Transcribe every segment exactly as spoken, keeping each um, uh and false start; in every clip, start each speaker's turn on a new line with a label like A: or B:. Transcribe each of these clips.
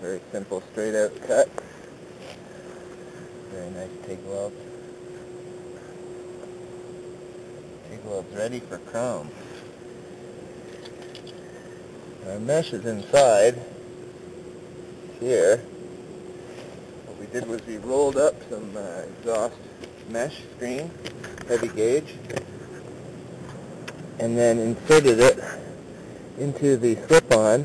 A: Very simple, straight out cut. Very nice TIG weld. TIG weld's ready for chrome. Our mesh is inside here. What we did was we rolled up some uh, exhaust mesh screen, heavy gauge, and then inserted it into the slip-on,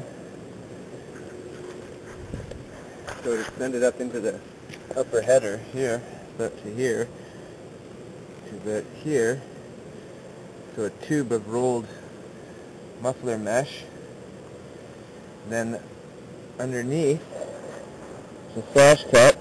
A: so it extended up into the upper header here, up to here, to about here. So a tube of rolled muffler mesh. Then underneath is a slash cut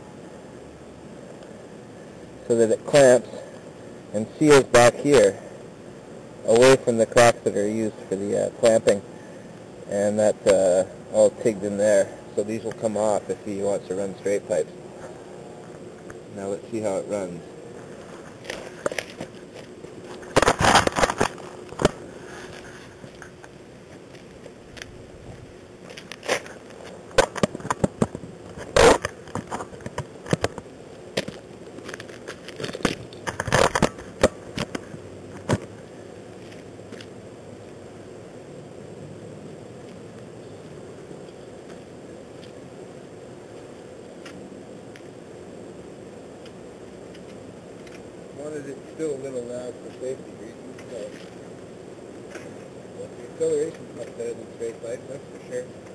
A: so that it clamps and seals back here, away from the cracks that are used for the uh, clamping, and that's uh, all tigged in there. So these will come off if he wants to run straight pipes. Now let's see how it runs. Wanted it still a little loud for safety reasons, so well, the acceleration's much better than straight pipe, that's for sure.